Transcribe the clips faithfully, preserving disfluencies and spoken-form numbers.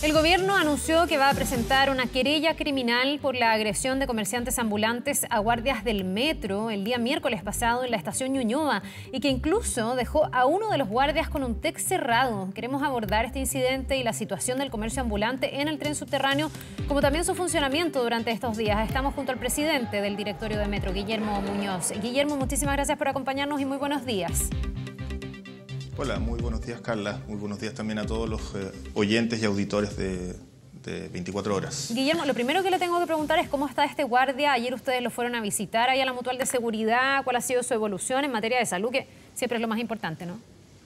El gobierno anunció que va a presentar una querella criminal por la agresión de comerciantes ambulantes a guardias del metro el día miércoles pasado en la estación Ñuñoa y que incluso dejó a uno de los guardias con un TEC cerrado. Queremos abordar este incidente y la situación del comercio ambulante en el tren subterráneo, como también su funcionamiento durante estos días. Estamos junto al presidente del directorio de Metro, Guillermo Muñoz. Guillermo, muchísimas gracias por acompañarnos y muy buenos días. Hola, muy buenos días, Carla. Muy buenos días también a todos los eh, oyentes y auditores de, de veinticuatro horas. Guillermo, lo primero que le tengo que preguntar es cómo está este guardia. Ayer ustedes lo fueron a visitar ahí a la Mutual de Seguridad. ¿Cuál ha sido su evolución en materia de salud? Que siempre es lo más importante, ¿no?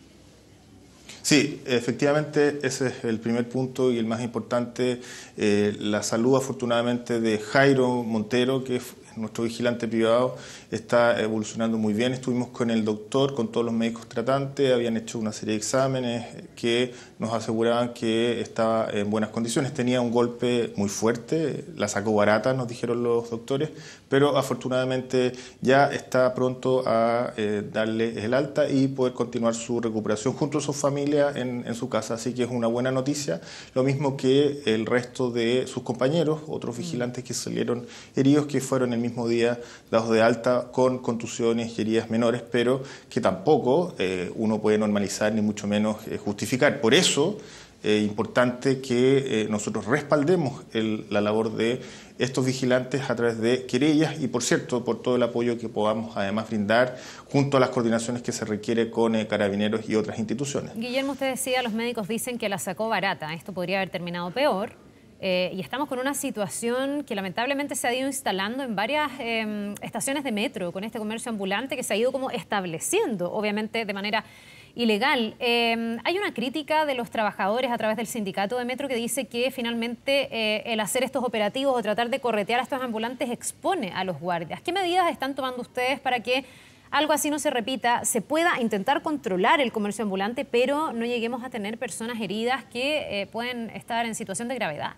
Sí, efectivamente ese es el primer punto y el más importante. Eh, la salud, afortunadamente, de Jairo Montero, que es nuestro vigilante privado, está evolucionando muy bien. Estuvimos con el doctor, con todos los médicos tratantes, habían hecho una serie de exámenes que nos aseguraban que estaba en buenas condiciones. Tenía un golpe muy fuerte, la sacó barata, nos dijeron los doctores, pero afortunadamente ya está pronto a eh, darle el alta y poder continuar su recuperación junto a su familia en, en su casa. Así que es una buena noticia, lo mismo que el resto de sus compañeros, otros vigilantes que salieron heridos, que fueron el mismo día dados de alta con contusiones y heridas menores, pero que tampoco eh, uno puede normalizar ni mucho menos eh, justificar. Por eso es eh, importante que eh, nosotros respaldemos el, la labor de estos vigilantes a través de querellas y, por cierto, por todo el apoyo que podamos además brindar junto a las coordinaciones que se requiere con eh, Carabineros y otras instituciones. Guillermo, usted decía, los médicos dicen que la sacó barata. Esto podría haber terminado peor. Eh, y estamos con una situación que lamentablemente se ha ido instalando en varias eh, estaciones de metro, con este comercio ambulante que se ha ido como estableciendo, obviamente de manera ilegal. Eh, hay una crítica de los trabajadores a través del sindicato de metro que dice que finalmente eh, el hacer estos operativos o tratar de corretear a estos ambulantes expone a los guardias. ¿Qué medidas están tomando ustedes para que algo así no se repita, se pueda intentar controlar el comercio ambulante, pero no lleguemos a tener personas heridas que eh, pueden estar en situación de gravedad?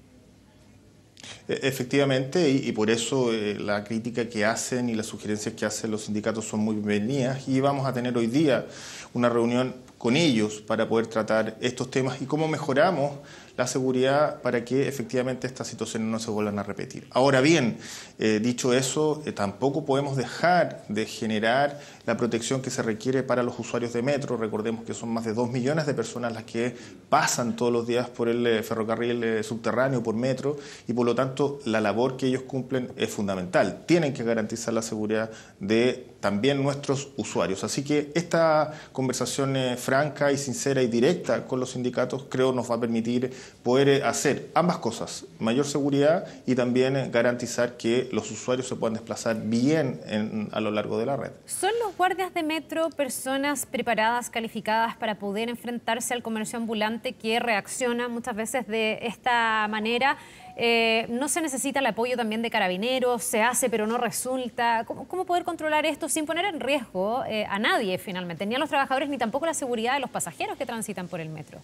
Efectivamente, y, y por eso eh, la crítica que hacen y las sugerencias que hacen los sindicatos son muy bienvenidas, y vamos a tener hoy día una reunión con ellos para poder tratar estos temas y cómo mejoramos la seguridad para que efectivamente estas situaciones no se vuelvan a repetir. Ahora bien, eh, dicho eso, eh, tampoco podemos dejar de generar la protección que se requiere para los usuarios de metro. Recordemos que son más de dos millones de personas las que pasan todos los días por el eh, ferrocarril eh, subterráneo, por metro, y por lo tanto la labor que ellos cumplen es fundamental. Tienen que garantizar la seguridad de también nuestros usuarios. Así que esta conversación eh, franca y sincera y directa con los sindicatos creo nos va a permitir poder hacer ambas cosas, mayor seguridad y también garantizar que los usuarios se puedan desplazar bien en, a lo largo de la red. ¿Son los guardias de metro personas preparadas, calificadas para poder enfrentarse al comercio ambulante que reacciona muchas veces de esta manera? Eh, ¿No se necesita el apoyo también de Carabineros? ¿Se hace pero no resulta? ¿Cómo, cómo poder controlar esto sin poner en riesgo eh, a nadie finalmente? Ni a los trabajadores ni tampoco la seguridad de los pasajeros que transitan por el metro.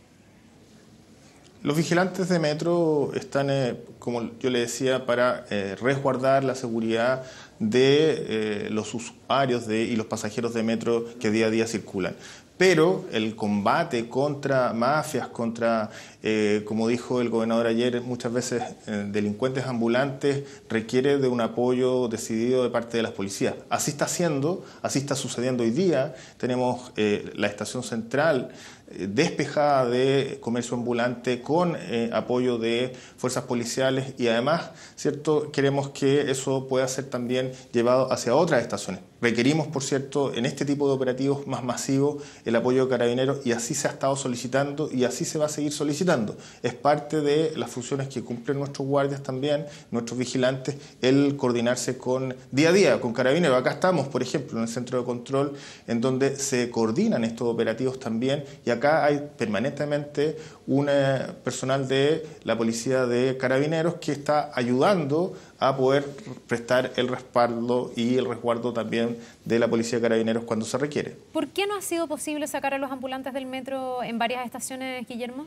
Los vigilantes de metro están, eh, como yo le decía, para eh, resguardar la seguridad de eh, los usuarios de, y los pasajeros de metro que día a día circulan. Pero el combate contra mafias, contra, eh, como dijo el gobernador ayer, muchas veces eh, delincuentes ambulantes, requiere de un apoyo decidido de parte de las policías. Así está haciendo, así está sucediendo hoy día. Tenemos eh, la estación central eh, despejada de comercio ambulante con eh, apoyo de fuerzas policiales y además, ¿cierto?, queremos que eso pueda ser también llevado hacia otras estaciones. Requerimos, por cierto, en este tipo de operativos más masivos el apoyo de Carabineros y así se ha estado solicitando y así se va a seguir solicitando. Es parte de las funciones que cumplen nuestros guardias también, nuestros vigilantes, el coordinarse con día a día con Carabineros. Acá estamos, por ejemplo, en el centro de control en donde se coordinan estos operativos también y acá hay permanentemente un eh, personal de la policía de Carabineros que está ayudando a poder prestar el respaldo y el resguardo también de la Policía de Carabineros cuando se requiere. ¿Por qué no ha sido posible sacar a los ambulantes del metro en varias estaciones, Guillermo?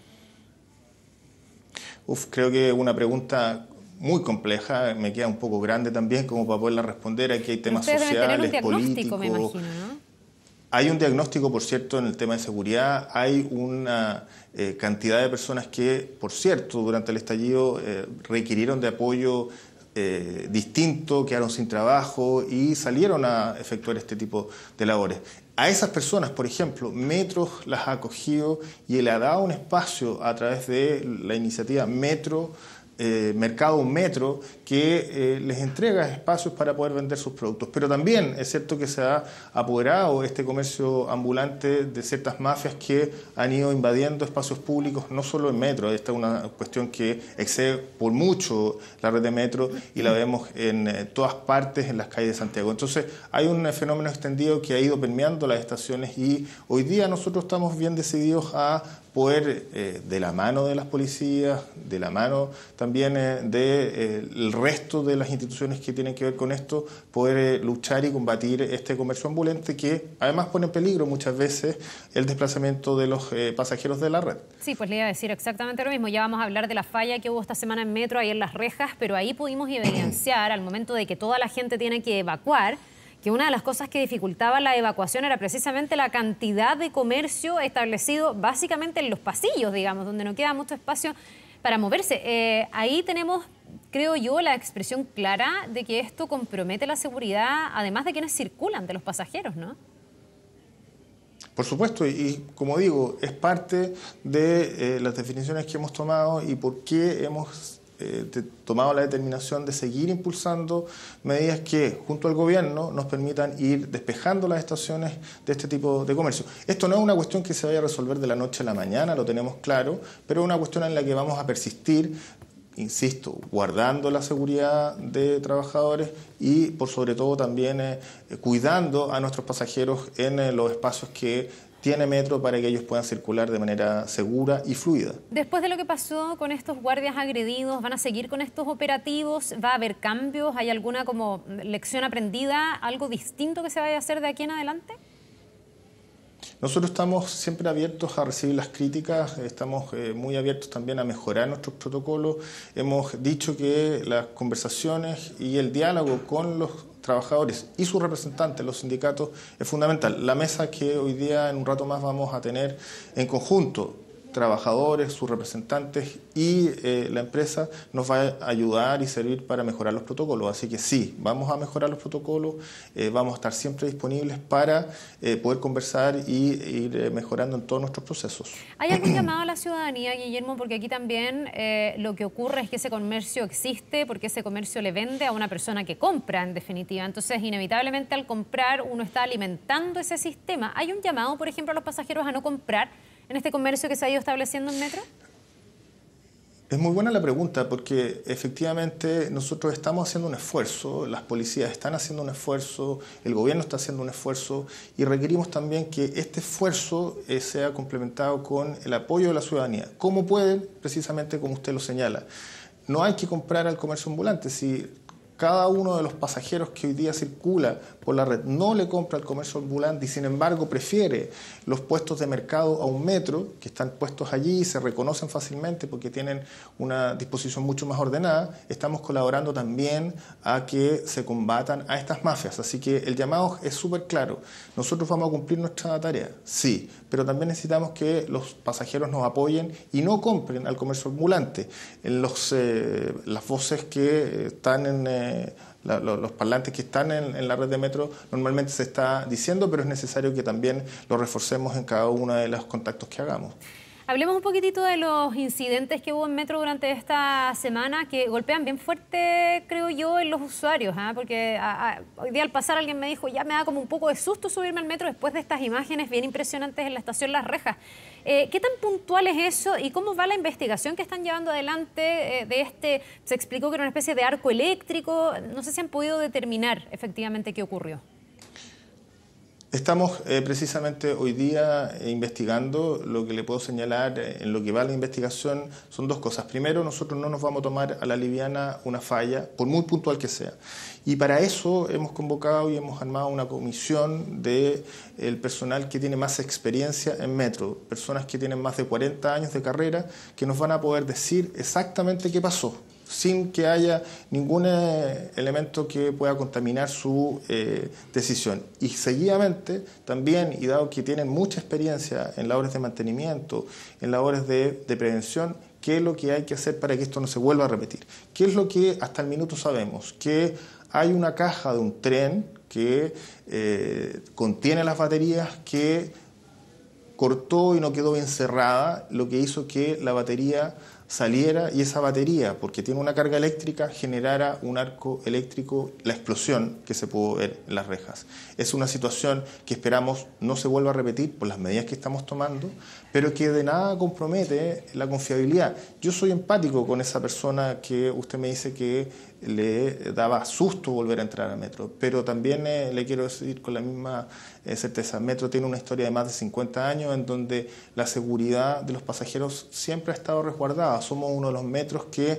Uf, creo que es una pregunta muy compleja, me queda un poco grande también como para poderla responder. Aquí hay temas Ustedes sociales, deben tener un diagnóstico, políticos. me imagino, ¿no? Hay un diagnóstico, por cierto, en el tema de seguridad. Hay una eh, cantidad de personas que, por cierto, durante el estallido eh, requirieron de apoyo eh, distinto, quedaron sin trabajo y salieron a efectuar este tipo de labores. A esas personas, por ejemplo, Metro las ha acogido y le ha dado un espacio a través de la iniciativa Metro, Eh, Mercado Metro, que eh, les entrega espacios para poder vender sus productos. Pero también es cierto que se ha apoderado este comercio ambulante de ciertas mafias que han ido invadiendo espacios públicos, no solo en Metro. Esta es una cuestión que excede por mucho la red de Metro y la vemos en eh, todas partes en las calles de Santiago. Entonces hay un fenómeno extendido que ha ido permeando las estaciones y hoy día nosotros estamos bien decididos a poder, eh, de la mano de las policías, de la mano también eh, del eh, resto de las instituciones que tienen que ver con esto, poder eh, luchar y combatir este comercio ambulante que además pone en peligro muchas veces el desplazamiento de los eh, pasajeros de la red. Sí, pues le iba a decir exactamente lo mismo. Ya vamos a hablar de la falla que hubo esta semana en Metro, ahí en Las Rejas, pero ahí pudimos evidenciar al momento de que toda la gente tiene que evacuar, que una de las cosas que dificultaba la evacuación era precisamente la cantidad de comercio establecido básicamente en los pasillos, digamos, donde no queda mucho espacio para moverse. Eh, ahí tenemos, creo yo, la expresión clara de que esto compromete la seguridad, además de quienes circulan, de los pasajeros, ¿no? Por supuesto, y como digo, es parte de eh, las definiciones que hemos tomado y por qué hemos Eh, tomado la determinación de seguir impulsando medidas que junto al gobierno nos permitan ir despejando las estaciones de este tipo de comercio. Esto no es una cuestión que se vaya a resolver de la noche a la mañana, lo tenemos claro, pero es una cuestión en la que vamos a persistir, insisto, guardando la seguridad de trabajadores y por sobre todo también eh, cuidando a nuestros pasajeros en eh, los espacios que tiene Metro para que ellos puedan circular de manera segura y fluida. Después de lo que pasó con estos guardias agredidos, ¿van a seguir con estos operativos? ¿Va a haber cambios? ¿Hay alguna como lección aprendida? ¿Algo distinto que se vaya a hacer de aquí en adelante? Nosotros estamos siempre abiertos a recibir las críticas, estamos eh, muy abiertos también a mejorar nuestros protocolos. Hemos dicho que las conversaciones y el diálogo con los trabajadores y sus representantes, los sindicatos, es fundamental. La mesa que hoy día en un rato más vamos a tener en conjunto, trabajadores, sus representantes y eh, la empresa, nos va a ayudar y servir para mejorar los protocolos. Así que sí, vamos a mejorar los protocolos, eh, vamos a estar siempre disponibles para eh, poder conversar y ir eh, mejorando en todos nuestros procesos. ¿Hay algún llamado a la ciudadanía, Guillermo? Porque aquí también eh, lo que ocurre es que ese comercio existe porque ese comercio le vende a una persona que compra, en definitiva. Entonces, inevitablemente al comprar uno está alimentando ese sistema. ¿Hay un llamado, por ejemplo, a los pasajeros a no comprar en este comercio que se ha ido estableciendo en Metro? Es muy buena la pregunta porque efectivamente nosotros estamos haciendo un esfuerzo, las policías están haciendo un esfuerzo, el gobierno está haciendo un esfuerzo y requerimos también que este esfuerzo eh, sea complementado con el apoyo de la ciudadanía. ¿Cómo pueden? Precisamente como usted lo señala. No hay que comprar al comercio ambulante. Si cada uno de los pasajeros que hoy día circula por la red no le compra al comercio ambulante y sin embargo prefiere los puestos de mercado a un Metro, que están puestos allí y se reconocen fácilmente porque tienen una disposición mucho más ordenada, estamos colaborando también a que se combatan a estas mafias. Así que el llamado es súper claro. Nosotros vamos a cumplir nuestra tarea, sí, pero también necesitamos que los pasajeros nos apoyen y no compren al comercio ambulante. En los, eh, las voces que están en... Eh, La, los parlantes que están en, en la red de Metro normalmente se está diciendo, pero es necesario que también lo reforcemos en cada uno de los contactos que hagamos. Hablemos un poquitito de los incidentes que hubo en Metro durante esta semana que golpean bien fuerte, creo yo, en los usuarios, ¿eh? Porque a, a, hoy día al pasar alguien me dijo, ya me da como un poco de susto subirme al Metro después de estas imágenes bien impresionantes en la estación Las Rejas. Eh, ¿Qué tan puntual es eso y cómo va la investigación que están llevando adelante eh, de este? Se explicó que era una especie de arco eléctrico, no sé si han podido determinar efectivamente qué ocurrió. Estamos eh, precisamente hoy día eh, investigando. Lo que le puedo señalar eh, en lo que va la investigación son dos cosas. Primero, nosotros no nos vamos a tomar a la liviana una falla, por muy puntual que sea. Y para eso hemos convocado y hemos armado una comisión del personal que tiene más experiencia en Metro, personas que tienen más de cuarenta años de carrera, que nos van a poder decir exactamente qué pasó. sin que haya ningún eh, elemento que pueda contaminar su eh, decisión. Y seguidamente también, y dado que tienen mucha experiencia en labores de mantenimiento, en labores de, de prevención, qué es lo que hay que hacer para que esto no se vuelva a repetir. ¿Qué es lo que hasta el minuto sabemos? Que hay una caja de un tren que eh, contiene las baterías que cortó y no quedó bien cerrada, lo que hizo que la batería saliera y esa batería, porque tiene una carga eléctrica, generara un arco eléctrico, la explosión que se pudo ver en las rejas. Es una situación que esperamos no se vuelva a repetir por las medidas que estamos tomando, pero que de nada compromete la confiabilidad. Yo soy empático con esa persona que usted me dice que le daba susto volver a entrar a Metro, pero también eh, le quiero decir con la misma eh, certeza, Metro tiene una historia de más de cincuenta años en donde la seguridad de los pasajeros siempre ha estado resguardada. Somos uno de los metros que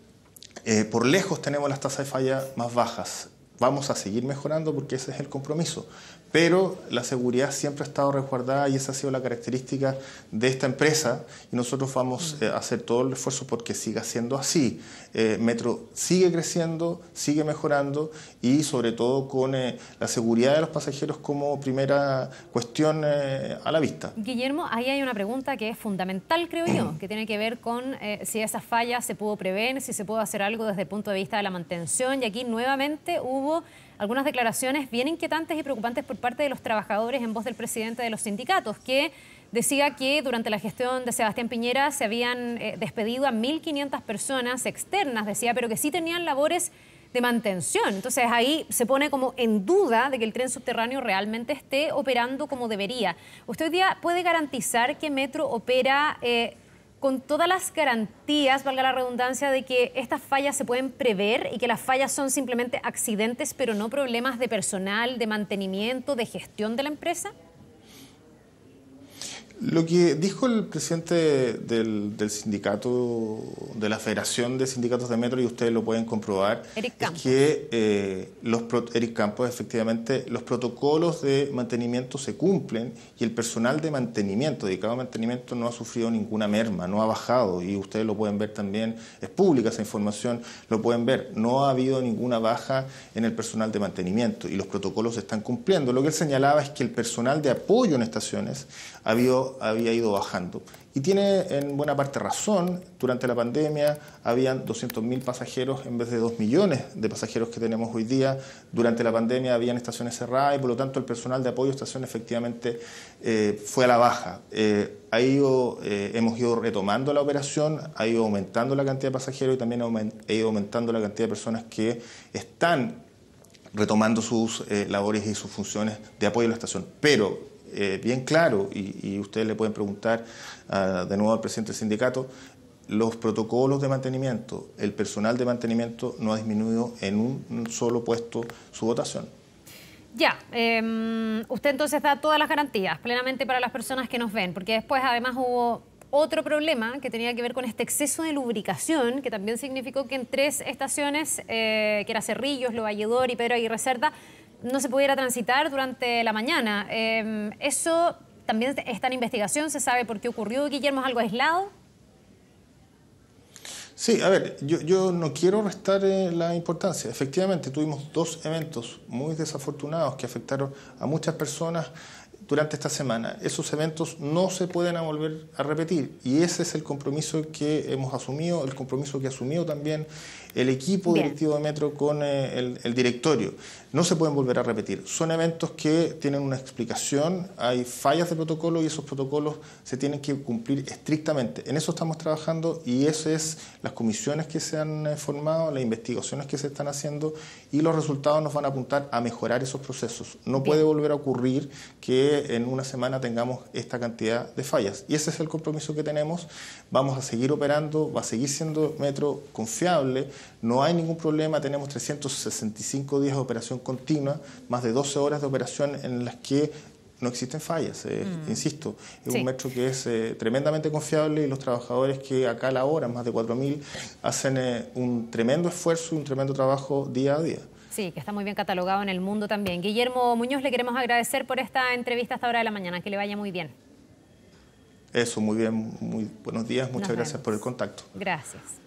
eh, por lejos tenemos las tasas de falla más bajas. Vamos a seguir mejorando porque ese es el compromiso, pero la seguridad siempre ha estado resguardada y esa ha sido la característica de esta empresa y nosotros vamos eh, a hacer todo el esfuerzo porque siga siendo así. Eh, Metro sigue creciendo, sigue mejorando y sobre todo con eh, la seguridad de los pasajeros como primera cuestión eh, a la vista. Guillermo, ahí hay una pregunta que es fundamental, creo yo, que tiene que ver con eh, si esas fallas se pudo prever, si se pudo hacer algo desde el punto de vista de la mantención, y aquí nuevamente hubo algunas declaraciones bien inquietantes y preocupantes por parte de los trabajadores en voz del presidente de los sindicatos, que decía que durante la gestión de Sebastián Piñera se habían eh, despedido a mil quinientas personas externas, decía, pero que sí tenían labores de mantención. Entonces ahí se pone como en duda de que el tren subterráneo realmente esté operando como debería. ¿Usted hoy día puede garantizar que Metro opera eh, con todas las garantías, valga la redundancia, de que estas fallas se pueden prever y que las fallas son simplemente accidentes, pero no problemas de personal, de mantenimiento, de gestión de la empresa? Lo que dijo el presidente del, del sindicato, de la Federación de Sindicatos de Metro, y ustedes lo pueden comprobar, Eric Campos. es que eh, los pro, Eric Campos, efectivamente, los protocolos de mantenimiento se cumplen y el personal de mantenimiento, dedicado a mantenimiento, no ha sufrido ninguna merma, no ha bajado, y ustedes lo pueden ver también, es pública esa información, lo pueden ver, no ha habido ninguna baja en el personal de mantenimiento y los protocolos se están cumpliendo. Lo que él señalaba es que el personal de apoyo en estaciones ha habido había ido bajando. Y tiene en buena parte razón, durante la pandemia habían doscientos mil pasajeros en vez de dos millones de pasajeros que tenemos hoy día. Durante la pandemia habían estaciones cerradas y por lo tanto el personal de apoyo a estación efectivamente eh, fue a la baja. Eh, ha ido, eh, hemos ido retomando la operación, ha ido aumentando la cantidad de pasajeros y también ha ido aumentando la cantidad de personas que están retomando sus eh, labores y sus funciones de apoyo a la estación. Pero Eh, bien claro, y, y ustedes le pueden preguntar uh, de nuevo al presidente del sindicato, los protocolos de mantenimiento, el personal de mantenimiento no ha disminuido en un solo puesto su votación. Ya, eh, usted entonces da todas las garantías plenamente para las personas que nos ven, porque después además hubo otro problema que tenía que ver con este exceso de lubricación, que también significó que en tres estaciones, eh, que era Cerrillos, Lo Valledor y Pedro Aguirre Cerda, no se pudiera transitar durante la mañana. Eh, ¿Eso también está en investigación? ¿Se sabe por qué ocurrió? Guillermo, ¿es algo aislado? Sí, a ver, yo, yo no quiero restar eh, la importancia. Efectivamente, tuvimos dos eventos muy desafortunados que afectaron a muchas personas durante esta semana. Esos eventos no se pueden volver a repetir y ese es el compromiso que hemos asumido, el compromiso que ha asumido también el equipo Bien. directivo de Metro con eh, el, el directorio. No se pueden volver a repetir. Son eventos que tienen una explicación, hay fallas de protocolo y esos protocolos se tienen que cumplir estrictamente. En eso estamos trabajando y eso es las comisiones que se han eh, formado, las investigaciones que se están haciendo y los resultados nos van a apuntar a mejorar esos procesos. No Bien. puede volver a ocurrir que en una semana tengamos esta cantidad de fallas. Y ese es el compromiso que tenemos. Vamos a seguir operando, va a seguir siendo Metro confiable, no hay ningún problema, tenemos trescientos sesenta y cinco días de operación continua, más de doce horas de operación en las que no existen fallas. Eh, mm. Insisto, es sí. un metro que es eh, tremendamente confiable y los trabajadores que acá laboran, más de cuatro mil, hacen eh, un tremendo esfuerzo y un tremendo trabajo día a día. Sí, que está muy bien catalogado en el mundo también. Guillermo Muñoz, le queremos agradecer por esta entrevista a esta hora de la mañana. Que le vaya muy bien. Eso, muy bien. Muy buenos días. Muchas Nos gracias vemos. por el contacto. Gracias.